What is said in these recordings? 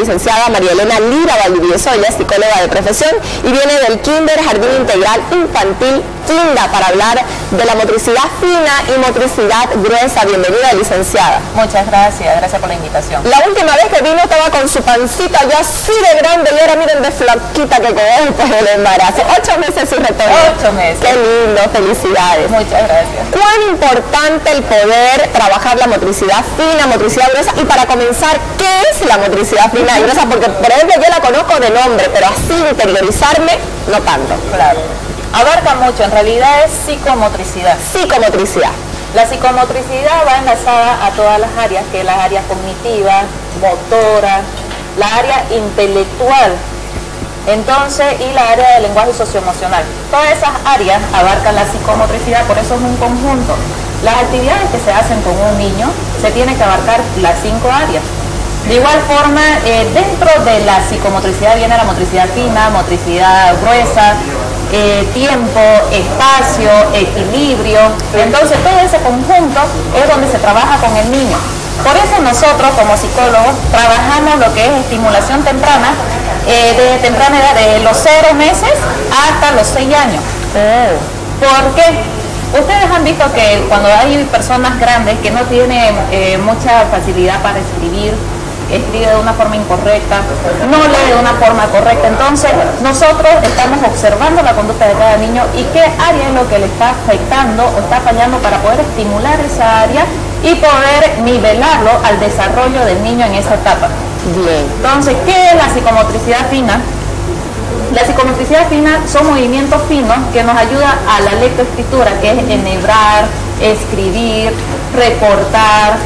licenciada María Elena Lira Valdivieso, ella es psicóloga de profesión y viene del Kinder Jardín Integral Infantil Kinda para hablar de la motricidad fina y motricidad gruesa. Bienvenida, licenciada. Muchas gracias, gracias por la invitación. La última vez que vino estaba con su pancita ya así de grande y ahora miren de flaquita que quedó después del embarazo. 8 meses su retorno. 8 meses. Qué lindo, felicidades. Muchas gracias. ¿Cuán importante el poder trabajar la motricidad fina, motricidad gruesa? Y para comenzar, ¿qué es la motricidad fina y gruesa? Porque, por ejemplo, yo la conozco de nombre, pero así interiorizarme, no tanto. Claro. Abarca mucho, en realidad es psicomotricidad. Psicomotricidad. La psicomotricidad va enlazada a todas las áreas, que es las áreas cognitivas, motora, la área intelectual, entonces, y la área del lenguaje socioemocional. Todas esas áreas abarcan la psicomotricidad, por eso es un conjunto. Las actividades que se hacen con un niño se tienen que abarcar las 5 áreas. De igual forma, dentro de la psicomotricidad viene la motricidad fina, motricidad gruesa, tiempo, espacio, equilibrio. Entonces todo ese conjunto es donde se trabaja con el niño. Por eso nosotros como psicólogos trabajamos lo que es estimulación temprana, de temprana edad, de los 0 meses hasta los 6 años. ¿Por qué? Ustedes han visto que cuando hay personas grandes que no tienen mucha facilidad para escribir, escribe de una forma incorrecta, no lee de una forma correcta, entonces nosotros estamos observando la conducta de cada niño y qué área es lo que le está afectando o está fallando para poder estimular esa área y poder nivelarlo al desarrollo del niño en esa etapa. Bien. Entonces, ¿qué es la psicomotricidad fina? La psicomotricidad fina son movimientos finos que nos ayudan a la lectoescritura, que es enhebrar, escribir, recortar,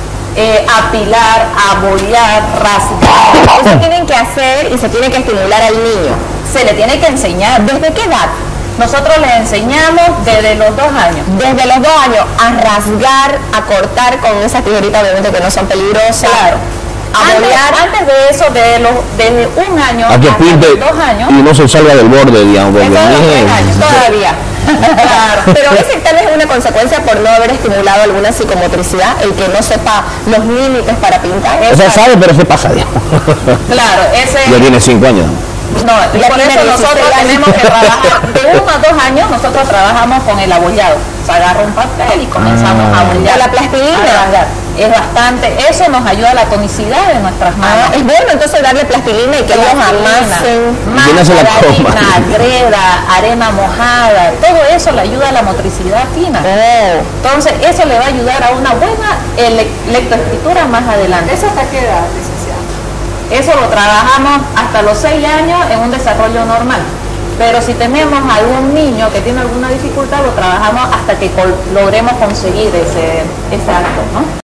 apilar, abollar, rasgar. Eso tienen que hacer y se tiene que estimular al niño. Se le tiene que enseñar. ¿Desde qué edad? Nosotros les enseñamos desde los 2 años. Desde los 2 años a rasgar, a cortar con esas tijeritas obviamente que no son peligrosas. Claro. Antes de eso, desde 1 año a que hasta pinte los 2 años. Y no se salga del borde, digamos. Porque Eso de los 3 años, todavía. Claro, pero ese tal vez es una consecuencia por no haber estimulado alguna psicomotricidad, el que no sepa los límites para pintar. O sea, sabe, pero se pasa, digamos. Claro, ese... Ya tiene 5 años. No, y por eso nosotros tenemos que trabajar, de 1 a 2 años nosotros trabajamos con el abollado. Se agarra un papel y comenzamos a abollar. La plastilina. Es bastante, eso nos ayuda a la tonicidad de nuestras manos. Es bueno entonces darle plastilina y que ellos amasen. Harina, greda, arena mojada, todo eso le ayuda a la motricidad fina. Entonces eso le va a ayudar a una buena lectoescritura más adelante. ¿Eso hasta qué edad, licenciada? Eso lo trabajamos hasta los 6 años en un desarrollo normal. Pero si tenemos algún niño que tiene alguna dificultad, lo trabajamos hasta que logremos conseguir ese acto, ¿no?